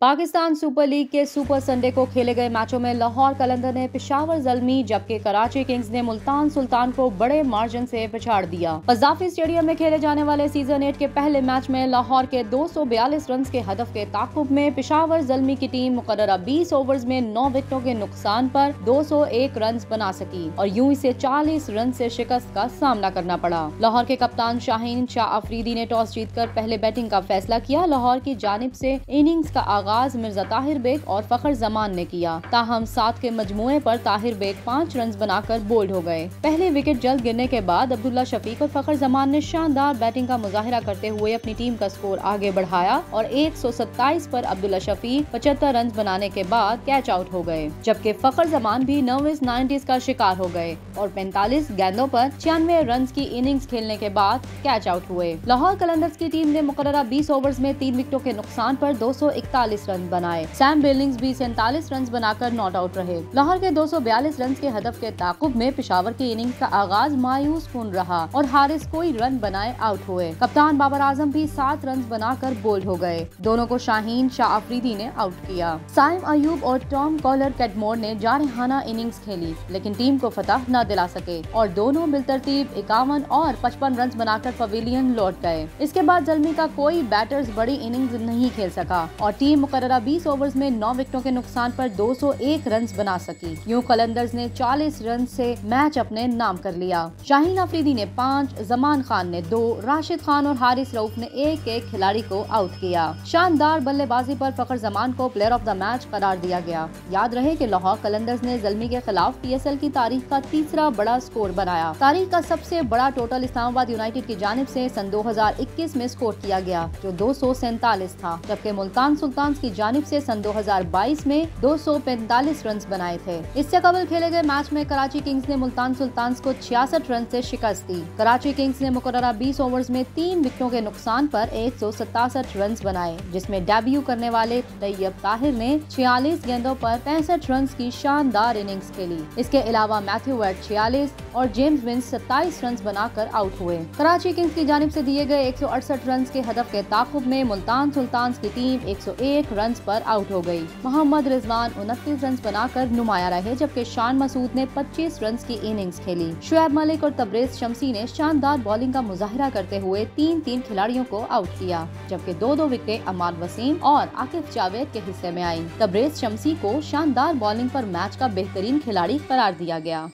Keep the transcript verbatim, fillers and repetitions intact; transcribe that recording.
Pakistan super league के super Sunday को खेले गए मैचों में लाहौर कलंदर ने पेशावर ज़ल्मी जबकि कराची किंग्स ने मुल्तान सुल्तान को बड़े मार्जिन से पछाड़ दिया। कज़ाफी स्टेडियम में खेले जाने वाले सीजन एट के पहले मैच में लाहौर के दो सौ बयालीस रन के हदफ के ताकुब में पेशावर ज़ल्मी की टीम मुकर्ररा बीस ओवर्स में नौ विकेटों के नुकसान पर दो सौ एक रन बना सकी और यूं इसे चालीस रन से शिकस्त का सामना करना पड़ा। लाहौर के कप्तान शाहीन शाह अफरीदी ने टॉस जीतकर पहले बैटिंग का फैसला किया। लाहौर की जानिब से इनिंग्स का आगाज मिर्जा ताहिर बेग और फखर जमान ने किया। ताहम सात के मजमुए पर ताहिर बेग पाँच रन बनाकर बोल्ड हो गए। पहले विकेट जल्द गिरने के बाद अब्दुल्ला शफीक और फखर जमान ने शानदार बैटिंग का मुजाहिरा करते हुए अपनी टीम का स्कोर आगे बढ़ाया और एक सौ सत्ताईस पर अब्दुल्ला शफीक पचहत्तर रन बनाने के बाद कैच आउट हो गए, जबकि फखर जमान भी नर्वस नाइन्टीज का शिकार हो गए और पैंतालीस गेंदों पर छियानवे रन की इनिंग्स खेलने के बाद कैच आउट हुए। लाहौर कलंदर्स की टीम ने मुकर्ररा बीस ओवर्स में तीन विकेटों के नुकसान पर दो सौ इकतालीस रन बनाए। सैम बिलिंग्स भी सैंतालीस रन बनाकर नॉट आउट रहे। लाहौर के दो सौ बयालीस रन के हदफ के ताकुब में पेशावर की इनिंग्स का आगाज मायूस कुन रहा और हारिस कोई रन बनाए आउट हुए। कप्तान बाबर आजम भी सात रन बनाकर बोल्ड हो गए। दोनों को शाहीन शाह अफरीदी ने आउट किया। साइम अयूब और टॉम कॉलर कैटमोर ने जारहाना इनिंग्स खेली लेकिन टीम को फतह न दिला सके और दोनों बिलतरतीब इक्यावन और पचपन रन बनाकर पवेलियन लौट गए। इसके बाद ज़ल्मी का कोई बैटर्स बड़ी इनिंग्स नहीं खेल सका और टीम मुकर्ररा बीस ओवर्स में नौ विकेटों के नुकसान पर दो सौ एक रन बना सकी। यूं कलंदर्स ने चालीस रन से मैच अपने नाम कर लिया। शाहीन अफरीदी ने पाँच, जमान खान ने दो, राशिद खान और हारिस रऊफ ने एक एक खिलाड़ी को आउट किया। शानदार बल्लेबाजी पर फखर जमान को प्लेयर ऑफ द मैच करार दिया गया। याद रहे कि लाहौर कलंदर्स ने ज़ल्मी के खिलाफ पीएसएल की तारीख का तीसरा बड़ा स्कोर बनाया। तारीख का सबसे बड़ा टोटल इस्लामाबाद यूनाइटेड की जानिब से सन दो हजार इक्कीस में स्कोर किया गया जो दो सौ सैंतालीस था, जबकि मुल्तान सुल्तान की जानिब से सन दो हजार बाईस में दो सौ पैंतालीस रन बनाए थे। इससे कबल खेले गए मैच में कराची किंग्स ने मुल्तान सुल्तान को छियासठ रन से शिकस्त दी। कराची किंग्स ने मुकर्ररा बीस ओवर्स में तीन विकेटों के नुकसान पर एक सौ सतासठ रन बनाए, जिसमें डेब्यू करने वाले तैयब ताहिर ने छियालीस गेंदों पर पैंसठ रन की शानदार इनिंग्स खेली। इसके अलावा मैथ्यू वेट छियालीस और जेम्स विंस सत्ताईस रन बनाकर आउट हुए। कराची किंग्स की जानिब से दिए गए एक सौ अड़सठ रन के हदफ के ताकुब में मुल्तान सुल्तान की टीम एक सौ एक रन पर आउट हो गई। मोहम्मद रिजवान उनतीस रन बनाकर नुमाया रहे, जबकि शान मसूद ने पच्चीस रन की इनिंग्स खेली। शुएब मलिक और तबरेज शमसी ने शानदार बॉलिंग का मुजाहिरा करते हुए तीन तीन खिलाड़ियों को आउट किया, जबकि दो दो विकेटें अमान वसीम और आकिफ जावेद के हिस्से में आईं। तबरेज शमसी को शानदार बॉलिंग पर मैच का बेहतरीन खिलाड़ी करार दिया गया।